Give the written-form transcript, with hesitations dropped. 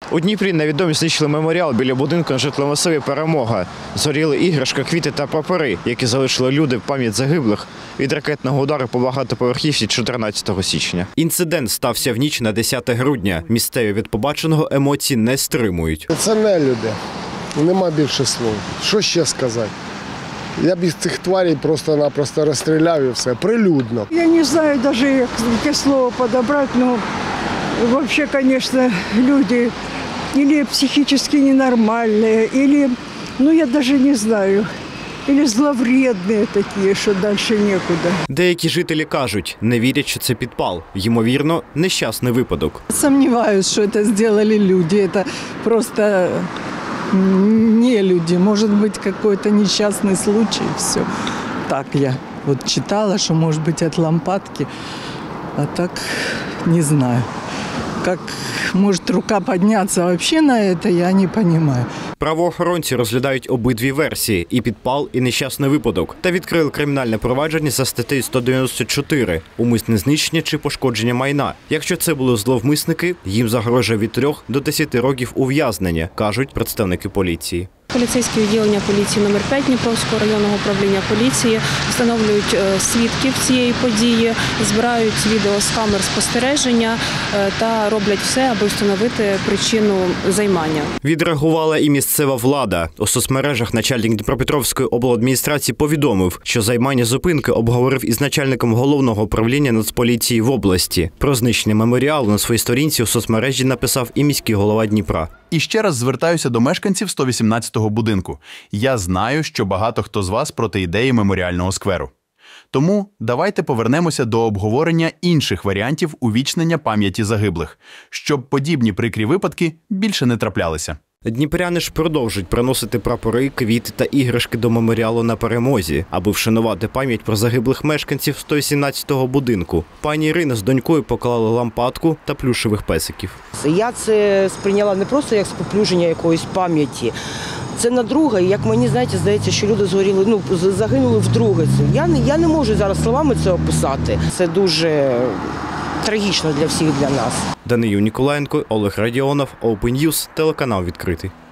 У Дніпрі невідомі знищили меморіал біля будинку на житловому масиві «Перемога». Згоріли іграшка, квіти та прапори, які залишили люди в пам'ять загиблих від ракетного удару по багатоповерхівці 14 січня. Інцидент стався в ніч на 10 грудня. Місцеві від побаченого емоцій не стримують. Це не люди. Нема більше слов. Що ще сказати? Я б із цих тварей просто-напросто розстріляв і все. Прилюдно. Я не знаю навіть, яке слово підібрати, але взагалі, звісно, люди или психически ненормальные, или, я даже не знаю, или зловредные такі, що далі нікуди. Деякі жителі кажуть, не вірять, що це підпал. Ймовірно, нещасний випадок. Сомневаюсь, что это сделали люди. Это просто не люди. Может быть, какой-то несчастный случай. Все. Так я читала, что может быть от лампадки, а так не знаю. Как может рука подняться вообще на это, я не понимаю. Правоохоронці розглядають обидві версії – і підпал, і нещасний випадок. Та відкрили кримінальне провадження за статтею 194 – умисне знищення чи пошкодження майна. Якщо це були зловмисники, їм загрожує від 3 до 10 років ув'язнення, кажуть представники поліції. Поліцейське відділення поліції номер 5 Дніпровського районного управління поліції встановлюють свідків цієї події, збирають відео з камер спостереження та роблять все, аби встановити причину займання. Відреагувала і місцева влада. У соцмережах начальник Дніпропетровської обладміністрації повідомив, що займання зупинки обговорив із начальником головного управління Нацполіції в області. Про знищення меморіалу на своїй сторінці у соцмережі написав і міський голова Дніпра. І ще раз звертаюся до мешканців 118-го будинку. Я знаю, що багато хто з вас проти ідеї меморіального скверу. Тому давайте повернемося до обговорення інших варіантів увічнення пам'яті загиблих, щоб подібні прикрі випадки більше не траплялися. Дніпряни ж продовжують приносити прапори, квіти та іграшки до меморіалу на Перемозі, аби вшанувати пам'ять про загиблих мешканців 118-го будинку. Пані Ірина з донькою поклали лампадку та плюшевих песиків. Я це сприйняла не просто як споплюження якоїсь пам'яті. Це на друге, як мені, здається, що люди загинули вдруге. Я не можу зараз словами це описати. Це дуже трагічно для всіх, для нас. Даниїл Ніколаєнко, Олег Радіонов, Open News, телеканал відкритий.